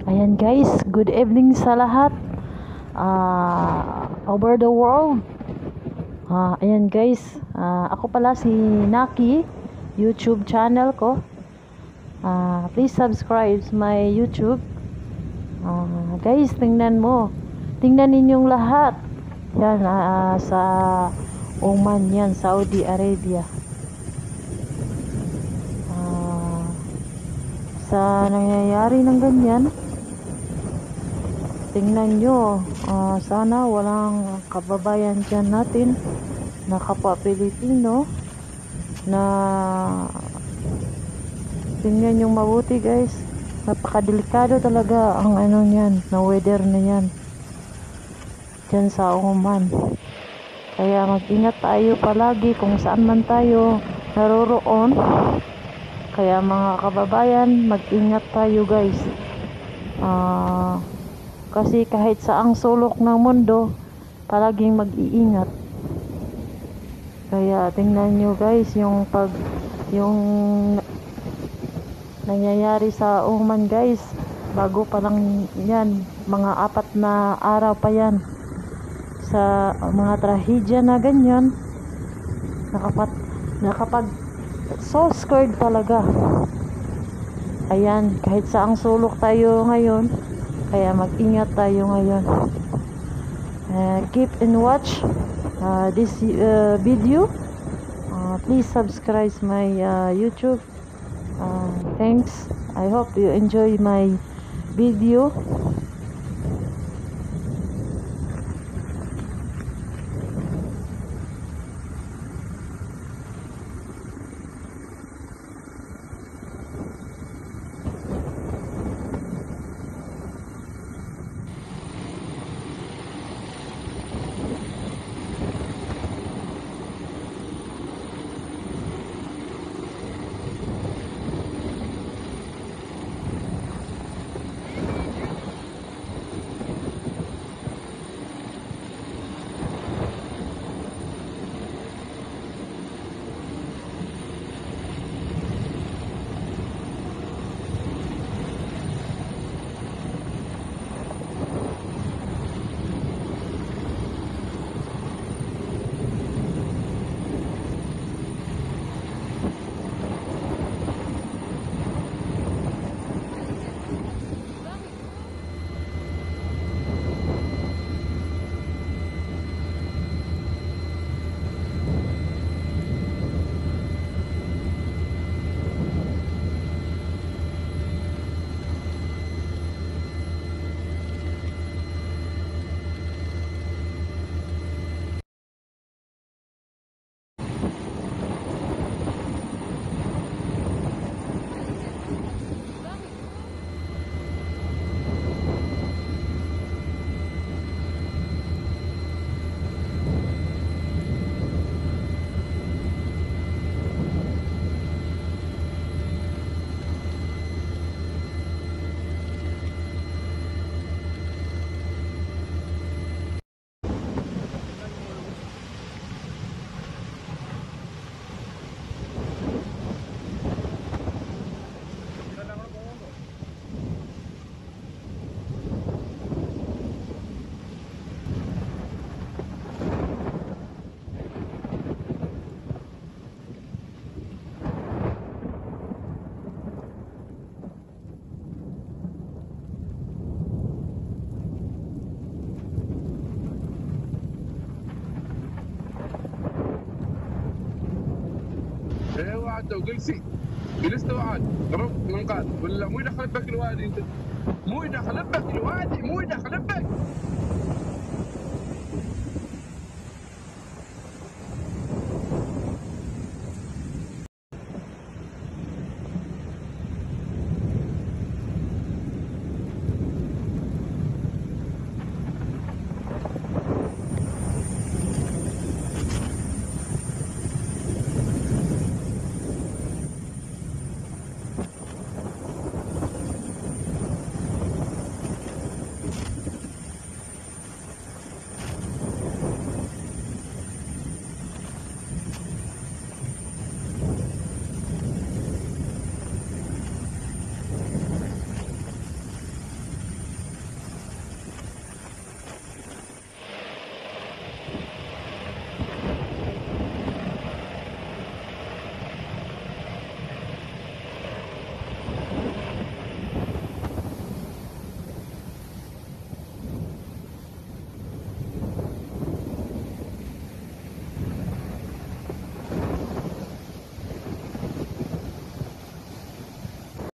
Ayan guys, good evening sa lahat over the world. Ayan guys, ako pala si Naki, YouTube channel ko. Please subscribe my YouTube. Guys, tingnan ninyong lahat. Yan, sa Oman yan, Saudi Arabia. Sa nangyayari ng ganyan, tingnan nyo, sana walang kababayan dyan natin na kapwa Pilipino na tingnan nyo mabuti guys. Napakadelikado talaga ang ano nyan, na weather na yan dyan sa Oman. Kaya mag-ingat tayo palagi kung saan man tayo naroroon. Kaya mga kababayan, mag-ingat tayo guys. Kasi kahit saang sulok ng mundo, palaging mag-iingat. Kaya tingnan nyo guys, yung nangyayari sa Oman guys, bago pa lang yan, mga 4 na araw pa yan sa mga trahedya na ganyan. Nakapag so scared talaga. Ayan, kahit saang sulok tayo ngayon, kaya mag-ingat tayo ngayon. Keep and watch this video. Please subscribe my YouTube. Thanks. I hope you enjoy my video. ايوه انت وجلسي جلست وقعد ضربت منقاد ولا مو يدخل بك الوادي انت مو يدخل بك الوادي مو يدخل بك